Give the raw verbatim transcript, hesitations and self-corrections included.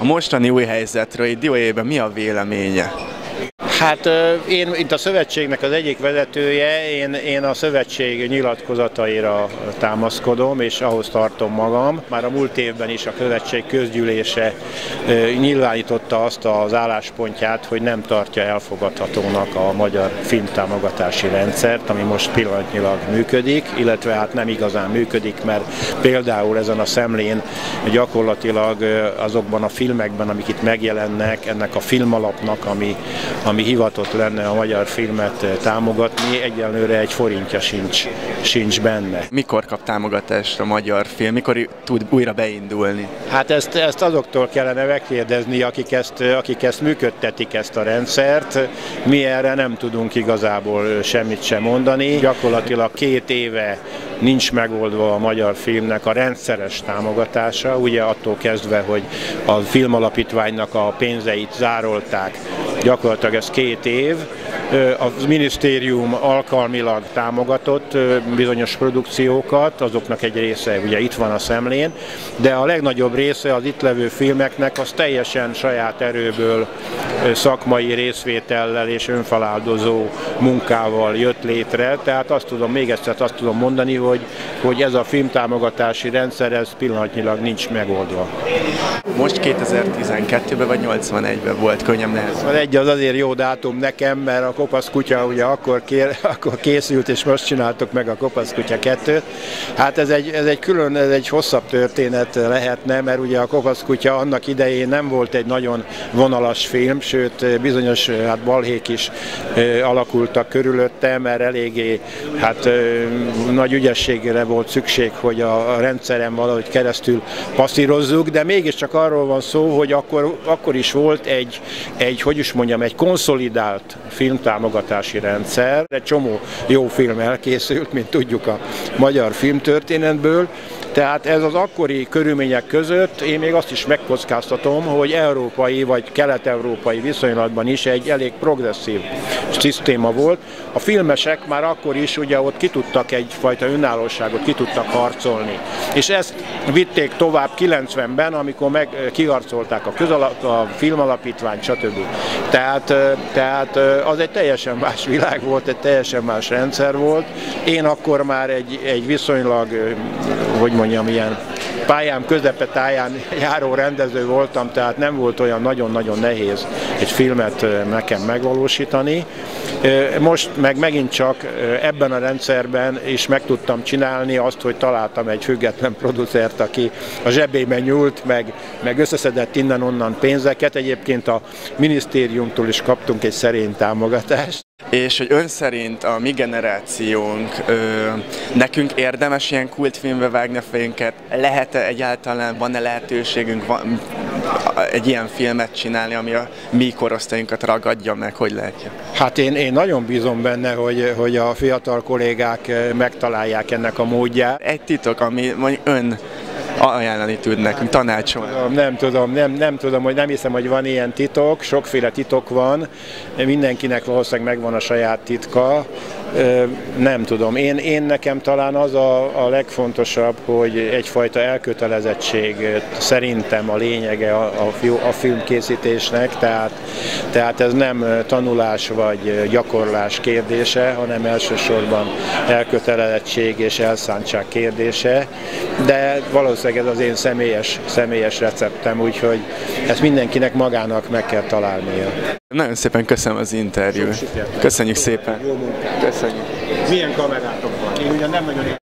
mostani új helyzetről, itt dióhéjban mi a véleménye? Hát én itt a szövetségnek az egyik vezetője, én, én a szövetség nyilatkozataira támaszkodom, és ahhoz tartom magam. Már a múlt évben is a szövetség közgyűlése nyilvánította azt az álláspontját, hogy nem tartja elfogadhatónak a magyar filmtámogatási rendszert, ami most pillanatnyilag működik, illetve hát nem igazán működik, mert például ezen a szemlén gyakorlatilag azokban a filmekben, amik itt megjelennek, ennek a filmalapnak, ami, ami hivatott lenne a magyar filmet támogatni, egyelőre egy forintja sincs, sincs benne. Mikor kap támogatást a magyar film, mikor tud újra beindulni? Hát ezt, ezt azoktól kellene megkérdezni, akik ezt, akik ezt működtetik, ezt a rendszert. Mi erre nem tudunk igazából semmit sem mondani. Gyakorlatilag két éve nincs megoldva a magyar filmnek a rendszeres támogatása, ugye attól kezdve, hogy a filmalapítványnak a pénzeit zárolták, gyakorlatilag ez két év. A minisztérium alkalmilag támogatott bizonyos produkciókat, azoknak egy része ugye itt van a szemlén, de a legnagyobb része az itt levő filmeknek az teljesen saját erőből, szakmai részvétellel és önfeláldozó munkával jött létre, tehát azt tudom, még egyszer azt tudom mondani, hogy, hogy ez a filmtámogatási rendszer ez pillanatnyilag nincs megoldva. Most kétezer-tizenkettőben vagy nyolcvanegyben volt, könnyebb nehezen. Egy az azért jó dátum nekem, mert a Kopasz kutya ugye akkor, kér, akkor készült, és most csináltuk meg a Kopasz kutya kettőt. Hát ez egy, ez egy külön, ez egy hosszabb történet lehetne, mert ugye a Kopasz kutya annak idején nem volt egy nagyon vonalas film, sőt bizonyos hát balhék is alakultak körülötte, mert eléggé hát nagy ügyességre volt szükség, hogy a rendszeren valahogy keresztül passzírozzuk, de mégiscsak arról van szó, hogy akkor, akkor is volt egy, egy, hogy is mondjam, egy konszolidált filmtámogatási rendszer. Egy csomó jó film elkészült, mint tudjuk a magyar filmtörténetből. Tehát ez az akkori körülmények között én még azt is megkockáztatom, hogy európai vagy kelet-európai viszonylatban is egy elég progresszív szisztéma volt. A filmesek már akkor is ugye ott ki tudtak egyfajta önállóságot, ki tudtak harcolni. És ezt vitték tovább kilencvenben, amikor meg kiharcolták a, közalap, a filmalapítványt, stb. Tehát, tehát az egy teljesen más világ volt, egy teljesen más rendszer volt. Én akkor már egy, egy viszonylag, hogy mondjam, ilyen pályám közepetáján járó rendező voltam, tehát nem volt olyan nagyon-nagyon nehéz egy filmet nekem megvalósítani. Most meg megint csak ebben a rendszerben is meg tudtam csinálni azt, hogy találtam egy független producert, aki a zsebében nyúlt, meg, meg összeszedett innen-onnan pénzeket. Egyébként a minisztériumtól is kaptunk egy szerény támogatást. És hogy ön szerint a mi generációnk, ö, nekünk érdemes ilyen kultfilmbe vágni a fejünket? Lehet-e egyáltalán, van-e lehetőségünk van, egy ilyen filmet csinálni, ami a mi korosztályunkat ragadja meg? Hogy lehet? Hát én, én nagyon bízom benne, hogy, hogy a fiatal kollégák megtalálják ennek a módját. Egy titok, ami mondjuk ön ajánlani tud nekünk, tanácsolni. Nem tudom, nem, nem tudom, hogy nem hiszem, hogy van ilyen titok, sokféle titok van, mindenkinek valószínűleg megvan a saját titka, nem tudom. Én, én nekem talán az a, a legfontosabb, hogy egyfajta elkötelezettség szerintem a lényege a, a, a filmkészítésnek, tehát, tehát ez nem tanulás vagy gyakorlás kérdése, hanem elsősorban elkötelezettség és elszántság kérdése, de valószínűleg ez az én személyes, személyes receptem, úgyhogy ezt mindenkinek magának meg kell találnia. Nagyon szépen köszönöm az interjút. Köszönjük szépen. Jó munkát. Köszönjük. Milyen kamerátok van? Én ugyan nem nagyon